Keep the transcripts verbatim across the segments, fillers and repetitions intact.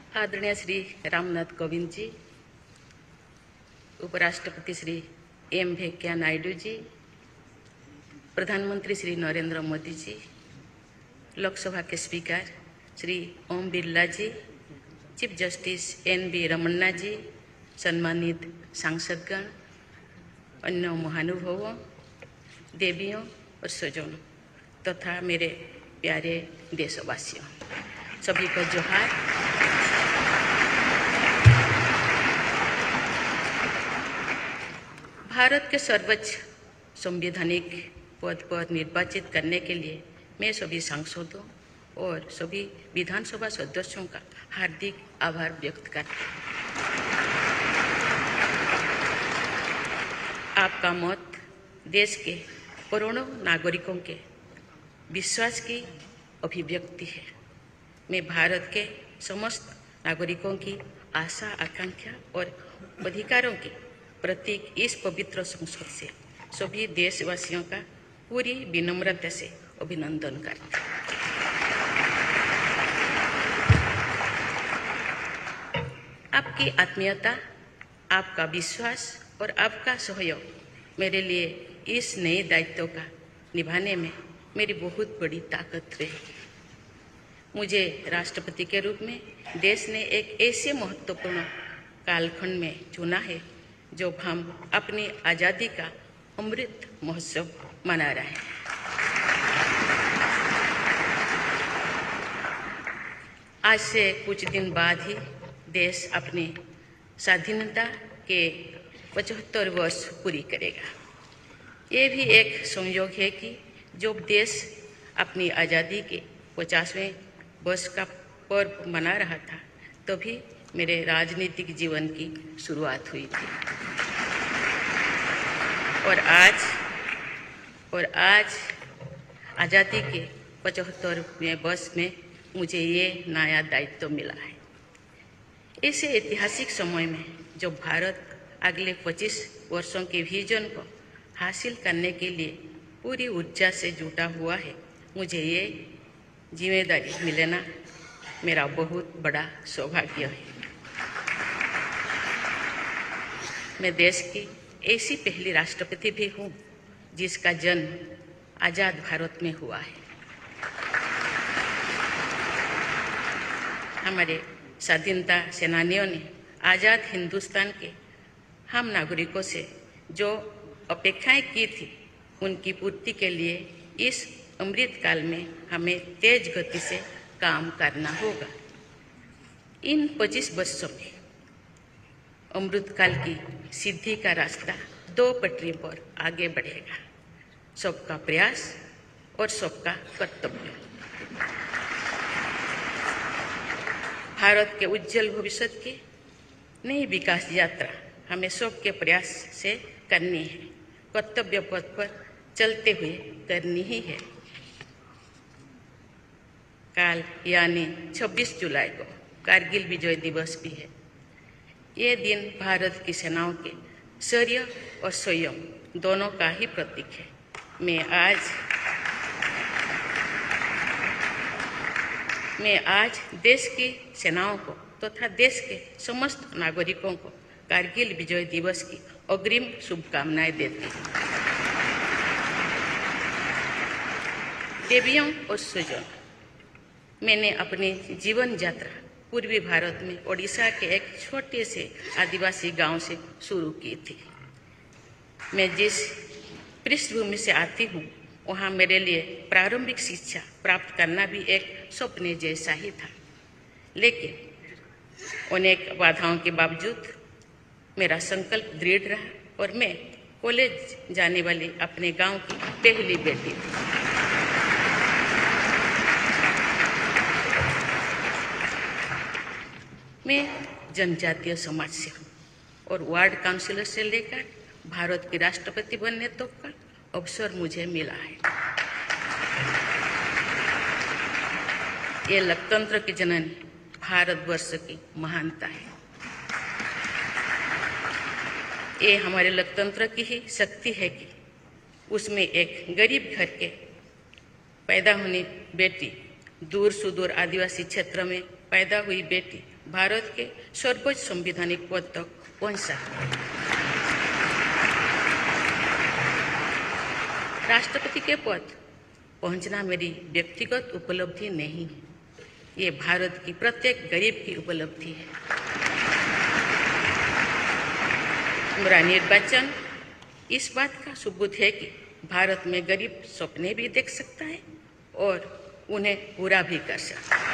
आदरणीय श्री रामनाथ कोविंद जी, उपराष्ट्रपति श्री एम वेंकैया नायडू जी, प्रधानमंत्री श्री नरेंद्र मोदी जी, लोकसभा के speaker Shri Om Birla ji, chief justice N V Ramana ji, सम्मानित सांसदगण, अन्य महानुभावों, देवियों और स्वजनों तथा मेरे प्यारे देशवासियों, सभी को जोहार। भारत के सर्वोच्च संवैधानिक पद पर निर्वाचित करने के लिए मैं सभी सांसदों और सभी विधानसभा सदस्यों का हार्दिक आभार व्यक्त करती हूँ। आपका मत देश के करोड़ों नागरिकों के विश्वास की अभिव्यक्ति है। मैं भारत के समस्त नागरिकों की आशा, आकांक्षा और अधिकारों की प्रतीक इस पवित्र संसद से सभी देशवासियों का पूरी विनम्रता से अभिनंदन करती हूँ। आपकी आत्मीयता, आपका विश्वास और आपका सहयोग मेरे लिए इस नए दायित्व का निभाने में मेरी बहुत बड़ी ताकत रही। मुझे राष्ट्रपति के रूप में देश ने एक ऐसे महत्वपूर्ण कालखंड में चुना है जब हम अपनी आज़ादी का अमृत महोत्सव मना रहे हैं। आज से कुछ दिन बाद ही देश अपनी स्वाधीनता के पचहत्तर वर्ष पूरी करेगा। ये भी एक संयोग है कि जब देश अपनी आज़ादी के पचासवें वर्ष का पर्व मना रहा था तभी तो मेरे राजनीतिक जीवन की शुरुआत हुई थी। और आज और आज आज़ादी के पचहत्तरवें वर्ष में मुझे ये नया दायित्व मिला है। ऐसे ऐतिहासिक समय में जब भारत अगले पच्चीस वर्षों के विजन को हासिल करने के लिए पूरी ऊर्जा से जुटा हुआ है, मुझे ये जिम्मेदारी मिलना मेरा बहुत बड़ा सौभाग्य है। मैं देश की ऐसी पहली राष्ट्रपति भी हूँ जिसका जन्म आज़ाद भारत में हुआ है। हमारे स्वाधीनता सेनानियों ने आज़ाद हिंदुस्तान के हम नागरिकों से जो अपेक्षाएं की थी उनकी पूर्ति के लिए इस अमृत काल में हमें तेज गति से काम करना होगा। इन पच्चीस वर्षों में अमृत काल की सिद्धि का रास्ता दो पटरी पर आगे बढ़ेगा, सबका प्रयास और सबका कर्तव्य। भारत के उज्जवल भविष्य की नई विकास यात्रा हमें सबके प्रयास से करनी है, कर्तव्य पथ पर चलते हुए करनी ही है। कल यानी छब्बीस जुलाई को कारगिल विजय दिवस भी है। ये दिन भारत की सेनाओं के शौर्य और संयम दोनों का ही प्रतीक है। मैं आज मैं आज देश की सेनाओं को तथा तो देश के समस्त नागरिकों को कारगिल विजय दिवस की अग्रिम शुभकामनाएं देती हूँ। देवियों और स्वजनों, मैंने अपनी जीवन यात्रा पूर्वी भारत में ओडिशा के एक छोटे से आदिवासी गांव से शुरू की थी। मैं जिस पृष्ठभूमि से आती हूँ वहाँ मेरे लिए प्रारंभिक शिक्षा प्राप्त करना भी एक सपने जैसा ही था, लेकिन अनेक बाधाओं के बावजूद मेरा संकल्प दृढ़ रहा और मैं कॉलेज जाने वाली अपने गांव की पहली बेटी थी। मैं जनजातीय समाज से हूँ और वार्ड काउंसिलर से लेकर भारत की राष्ट्रपति बनने तक का अवसर मुझे मिला है। ये लोकतंत्र की जननी भारतवर्ष की महानता है। ये हमारे लोकतंत्र की ही शक्ति है कि उसमें एक गरीब घर के पैदा होने बेटी, दूर सुदूर आदिवासी क्षेत्र में पैदा हुई बेटी भारत के सर्वोच्च संवैधानिक पद तक पहुंच सकते हैं। राष्ट्रपति के पद पहुंचना मेरी व्यक्तिगत उपलब्धि नहीं है, ये भारत की प्रत्येक गरीब की उपलब्धि है। मेरा निर्वाचन इस बात का सबूत है कि भारत में गरीब सपने भी देख सकता है और उन्हें पूरा भी कर सकता है।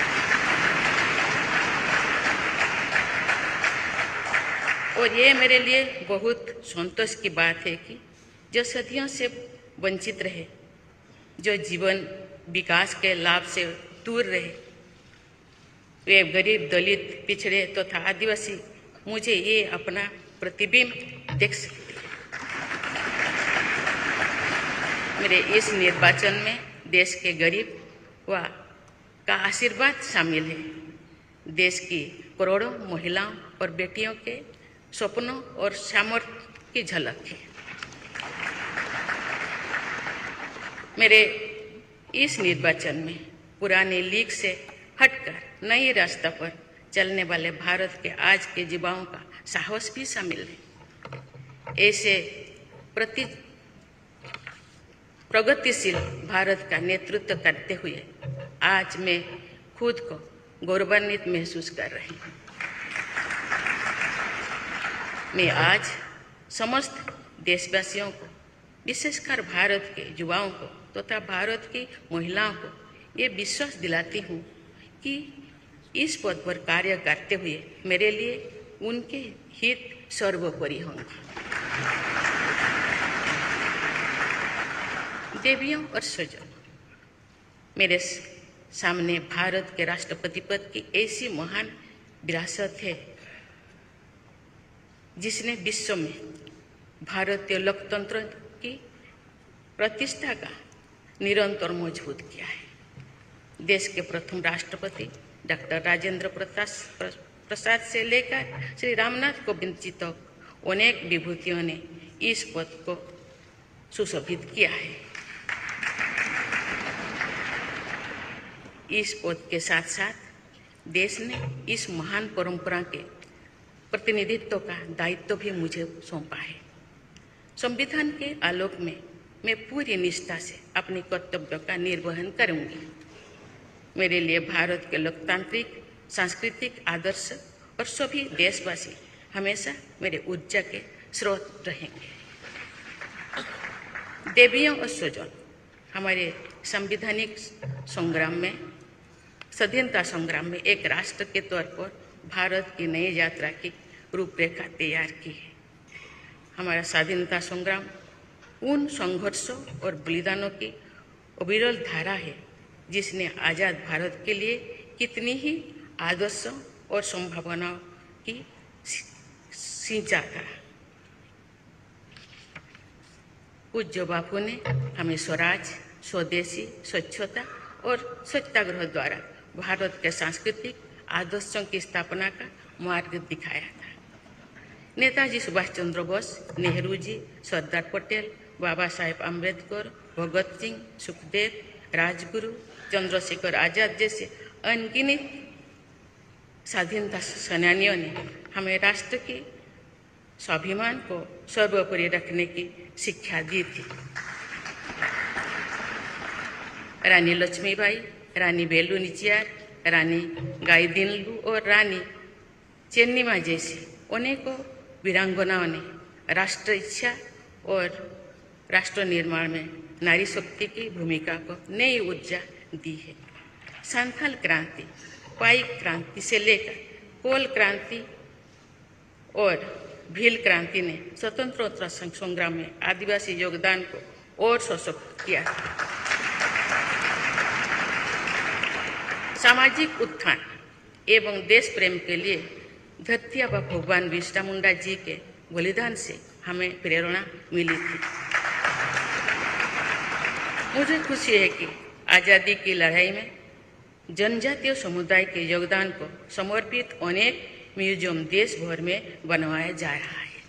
और ये मेरे लिए बहुत संतोष की बात है कि जो सदियों से वंचित रहे, जो जीवन विकास के लाभ से दूर रहे, वे गरीब, दलित, पिछड़े तथा तो आदिवासी मुझे ये अपना प्रतिबिंब देख सकते हैं। मेरे इस निर्वाचन में देश के गरीब व का आशीर्वाद शामिल है। देश की करोड़ों महिलाओं और बेटियों के सपनों और सामर्थ्य की झलक है। मेरे इस निर्वाचन में पुरानी लीग से हटकर नई रास्ता पर चलने वाले भारत के आज के युवाओं का साहस भी शामिल है। ऐसे प्रति प्रगतिशील भारत का नेतृत्व करते हुए आज मैं खुद को गौरवान्वित महसूस कर रही हूँ। मैं आज समस्त देशवासियों को, विशेषकर भारत के युवाओं को तथा तो भारत की महिलाओं को ये विश्वास दिलाती हूँ कि इस पद पर कार्य करते हुए मेरे लिए उनके हित सर्वोपरि होंगे। देवियों और स्वजनों, मेरे सामने भारत के राष्ट्रपति पद की ऐसी महान विरासत है जिसने विश्व में भारतीय लोकतंत्र की प्रतिष्ठा का निरंतर मजबूत किया है। देश के प्रथम राष्ट्रपति डॉक्टर राजेंद्र प्रसाद से लेकर श्री रामनाथ कोविंद जी तक अनेक विभूतियों ने इस पद को सुशोभित किया है। इस पद के साथ साथ देश ने इस महान परंपरा के प्रतिनिधित्व का दायित्व भी मुझे सौंपा है। संविधान के आलोक में मैं पूरी निष्ठा से अपने कर्तव्यों का निर्वहन करूंगी। मेरे लिए भारत के लोकतांत्रिक सांस्कृतिक आदर्श और सभी देशवासी हमेशा मेरे ऊर्जा के स्रोत रहेंगे। देवियों और स्वजन, हमारे संवैधानिक संग्राम में, स्वाधीनता संग्राम में एक राष्ट्र के तौर पर भारत की नई यात्रा की रूपरेखा तैयार की है। हमारा स्वाधीनता संग्राम उन संघर्षों और बलिदानों की अविरल धारा है जिसने आज़ाद भारत के लिए कितनी ही आदर्शों और संभावनाओं की सिंचा था। पूज्य बापू ने हमें स्वराज, स्वदेशी, स्वच्छता और सत्याग्रह द्वारा भारत के सांस्कृतिक आदर्शों की स्थापना का मार्ग दिखाया था। नेताजी सुभाष चंद्र बोस, नेहरू जी, सरदार पटेल, बाबा साहेब अम्बेडकर, भगत सिंह, सुखदेव, राजगुरु, चंद्रशेखर आजाद जैसे अनगिनत स्वाधीनता सेनानियों ने हमें राष्ट्र के स्वाभिमान को सर्वोपरि रखने की शिक्षा दी थी। रानी लक्ष्मीबाई, रानी वेलु नाचियार, रानी गाइदिन्लु और रानी चेन्निमा जैसी अनेकों वीरांगनाओं ने राष्ट्र इच्छा और राष्ट्र निर्माण में नारी शक्ति की भूमिका को नई ऊर्जा दी है। संथाल क्रांति, पाइक क्रांति से लेकर कोल क्रांति और भील क्रांति ने स्वतंत्रता संग्राम में आदिवासी योगदान को और सशक्त किया। सामाजिक उत्थान एवं देश प्रेम के लिए धरती आबा भगवान बिरसा मुंडा जी के बलिदान से हमें प्रेरणा मिली थी। मुझे खुशी है कि आज़ादी की लड़ाई में जनजातीय समुदाय के योगदान को समर्पित अनेक म्यूजियम देश भर में बनवाया जा रहा है।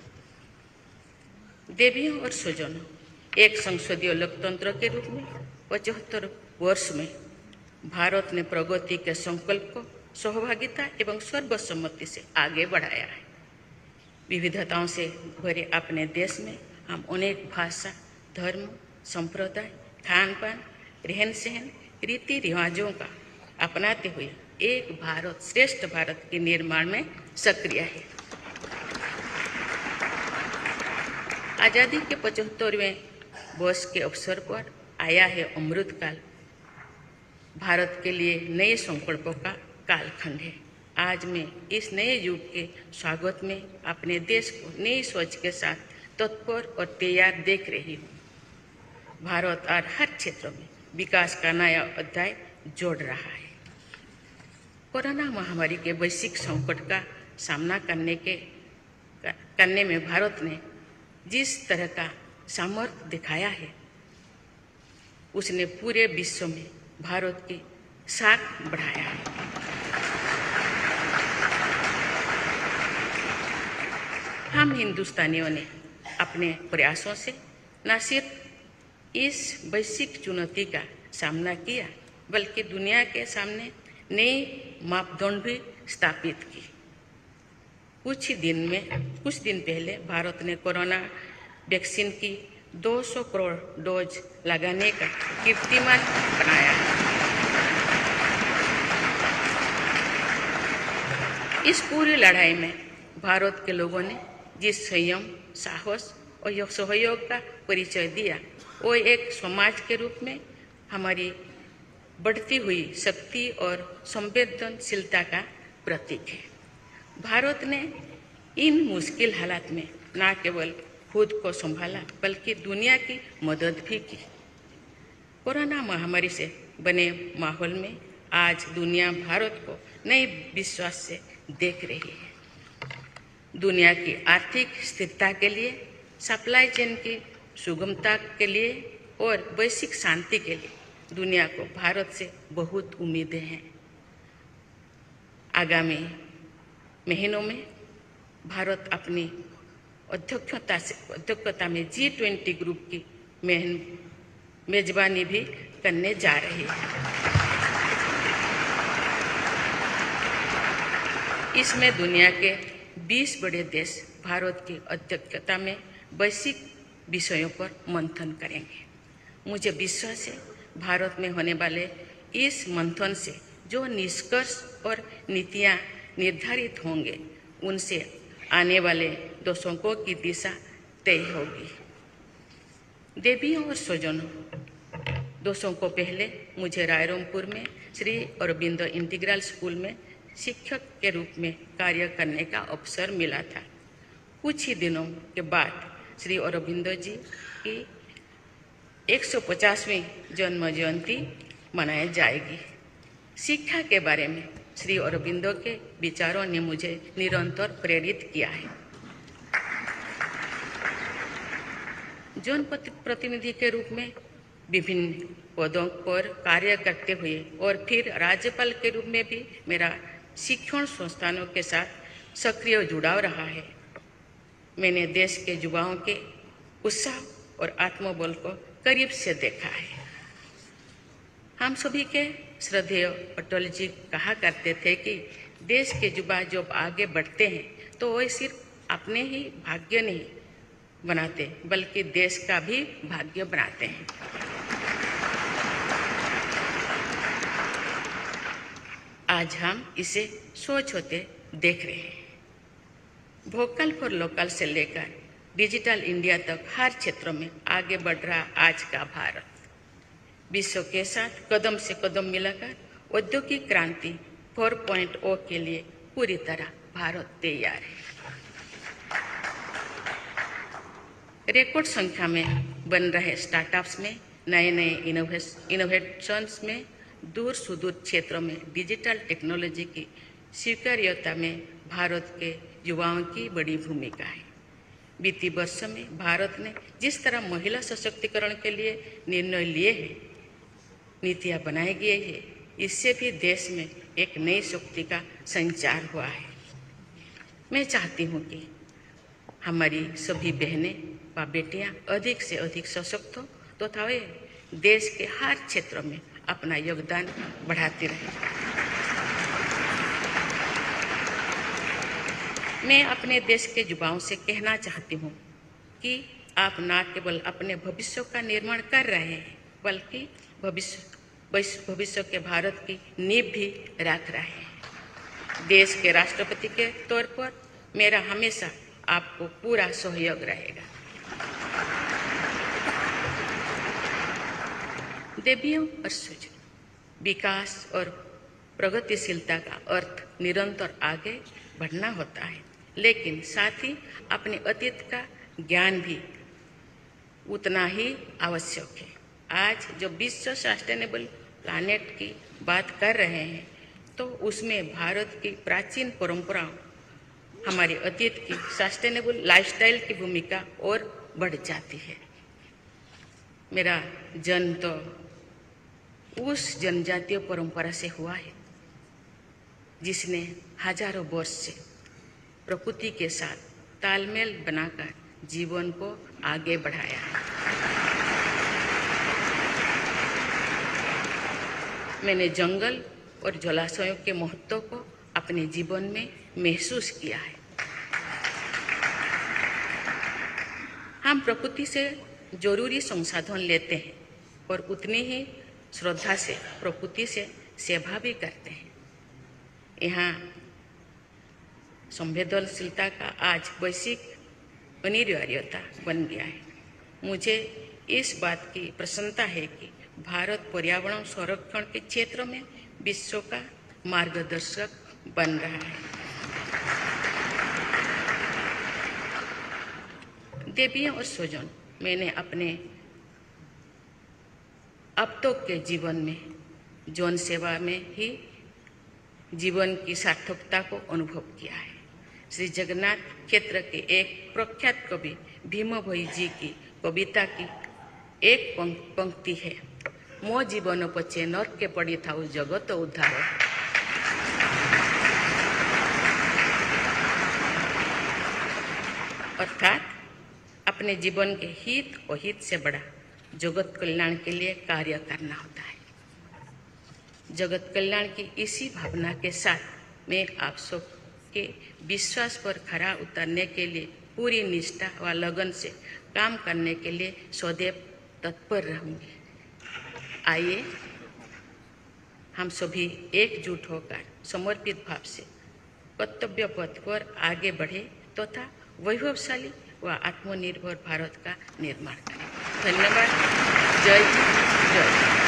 देवियों और स्वजनों, एक संसदीय लोकतंत्र के रूप में पचहत्तर वर्ष में भारत ने प्रगति के संकल्प को सहभागिता एवं सर्वसम्मति से आगे बढ़ाया है। विविधताओं से भरे अपने देश में हम अनेक भाषा, धर्म, संप्रदाय, खान पान, रहन सहन, रीति रिवाजों का अपनाते हुए एक भारत श्रेष्ठ भारत के निर्माण में सक्रिय है। आज़ादी के पचहत्तरवें वर्ष के अवसर पर आया है अमृतकाल। भारत के लिए नए संकल्पों का कालखंड है। आज मैं इस नए युग के स्वागत में अपने देश को नई सोच के साथ तत्पर और तैयार देख रही हूँ। भारत और हर क्षेत्र में विकास का नया अध्याय जोड़ रहा है। कोरोना महामारी के वैश्विक संकट का सामना करने के करने में भारत ने जिस तरह का सामर्थ्य दिखाया है, उसने पूरे विश्व में भारत की साख बढ़ाया है। हम हिंदुस्तानियों ने अपने प्रयासों से न सिर्फ इस वैश्विक चुनौती का सामना किया, बल्कि दुनिया के सामने नए मापदंड भी स्थापित की। कुछ ही दिन में कुछ दिन पहले भारत ने कोरोना वैक्सीन की दो सौ करोड़ डोज लगाने का कीर्तिमान बनाया है। इस पूरी लड़ाई में भारत के लोगों ने जिस संयम, साहस और सहयोग का परिचय दिया, वो एक समाज के रूप में हमारी बढ़ती हुई शक्ति और संवेदनशीलता का प्रतीक है। भारत ने इन मुश्किल हालात में न केवल खुद को संभाला, बल्कि दुनिया की मदद भी की। कोरोना महामारी से बने माहौल में आज दुनिया भारत को नए विश्वास से देख रही है। दुनिया की आर्थिक स्थिरता के लिए, सप्लाई चेन की सुगमता के लिए और वैश्विक शांति के लिए दुनिया को भारत से बहुत उम्मीदें हैं। आगामी महीनों में भारत अपनी अध्यक्षता से अध्यक्षता में जी ट्वेंटी ग्रुप की मेजबानी भी करने जा रही है। इसमें दुनिया के बीस बड़े देश भारत की अध्यक्षता में वैश्विक विषयों पर मंथन करेंगे। मुझे विश्वास है भारत में होने वाले इस मंथन से जो निष्कर्ष और नीतियां निर्धारित होंगे, उनसे आने वाले दशकों की दिशा तय होगी। देवियों और स्वजनों, दशकों पहले मुझे रायरंगपुर में श्री अरबिंदो इंटीग्रल स्कूल में शिक्षक के रूप में कार्य करने का अवसर मिला था। कुछ ही दिनों के बाद श्री अरबिंदो जी की एक सौ पचासवीं जन्म जयंती मनाई जाएगी। शिक्षा के बारे में श्री अरबिंदो के विचारों ने मुझे निरंतर प्रेरित किया है। जन प्रतिनिधि के रूप में विभिन्न पदों पर कार्य करते हुए और फिर राज्यपाल के रूप में भी मेरा शिक्षण संस्थानों के साथ सक्रिय जुड़ाव रहा है। मैंने देश के युवाओं के उत्साह और आत्मबल को करीब से देखा है। हम सभी के श्रद्धेय अटल जी कहा करते थे कि देश के युवा जब आगे बढ़ते हैं तो वे सिर्फ अपने ही भाग्य नहीं बनाते, बल्कि देश का भी भाग्य बनाते हैं। आज हम इसे सोच होते देख रहे हैं। वोकल फॉर लोकल से लेकर डिजिटल इंडिया तक हर क्षेत्र में आगे बढ़ रहा आज का भारत विश्व के साथ कदम से कदम मिलाकर औद्योगिक क्रांति चार पॉइंट शून्य के लिए पूरी तरह भारत तैयार है। रिकॉर्ड संख्या में बन रहे स्टार्टअप्स में नए नए इनोवेशंस में दूर सुदूर क्षेत्रों में डिजिटल टेक्नोलॉजी की स्वीकार्यता में भारत के युवाओं की बड़ी भूमिका है। बीती वर्ष में भारत ने जिस तरह महिला सशक्तिकरण के लिए निर्णय लिए हैं, नीतियां बनाई गई है, इससे भी देश में एक नई शक्ति का संचार हुआ है। मैं चाहती हूँ कि हमारी सभी बहनें व बेटियां अधिक से अधिक सशक्त हो तथा तो वे देश के हर क्षेत्र में अपना योगदान बढ़ाती रहें। मैं अपने देश के युवाओं से कहना चाहती हूँ कि आप न केवल अपने भविष्य का निर्माण कर रहे हैं, बल्कि भविष्य भविष्य के भारत की नींव भी रख रहे हैं। देश के राष्ट्रपति के तौर पर मेरा हमेशा आपको पूरा सहयोग रहेगा। देवियों और सूर्य, विकास और प्रगतिशीलता का अर्थ निरंतर आगे बढ़ना होता है, लेकिन साथ ही अपने अतीत का ज्ञान भी उतना ही आवश्यक है। आज जो विश्व सस्टेनेबल प्लानेट की बात कर रहे हैं, तो उसमें भारत की प्राचीन परंपराओं, हमारे अतीत की सस्टेनेबल लाइफस्टाइल की भूमिका और बढ़ जाती है। मेरा जन्म तो उस जनजातीय परंपरा से हुआ है जिसने हजारों वर्ष से प्रकृति के साथ तालमेल बनाकर जीवन को आगे बढ़ाया है। मैंने जंगल और जलाशयों के महत्व को अपने जीवन में महसूस किया है। हम प्रकृति से जरूरी संसाधन लेते हैं और उतनी ही श्रद्धा से प्रकृति से सेवा भी करते हैं। यहाँ संवेदनशीलता का आज वैश्विक अनिवार्यता बन गया है। मुझे इस बात की प्रसन्नता है कि भारत पर्यावरण संरक्षण के क्षेत्र में विश्व का मार्गदर्शक बन रहा है। देवियों और स्वजन, मैंने अपने अब तक के जीवन में जन सेवा में ही जीवन की सार्थकता को अनुभव किया है। श्री जगन्नाथ क्षेत्र के एक प्रख्यात कवि भीम भोई जी की कविता की एक पंक्ति है, मो जीवन पचे नर्क के पड़ी था जगत उद्धार। अर्थात अपने जीवन के हित और हित से बड़ा जगत कल्याण के लिए कार्य करना होता है। जगत कल्याण की इसी भावना के साथ मैं आप सब के विश्वास पर खरा उतरने के लिए पूरी निष्ठा व लगन से काम करने के लिए सदैव तत्पर रहूंगी। आइए हम सभी एकजुट होकर समर्पित भाव से कर्तव्य पथ पर आगे बढ़े तथा तो वैभवशाली व आत्मनिर्भर भारत का निर्माण करें। धन्यवाद। जय हिंद, जय।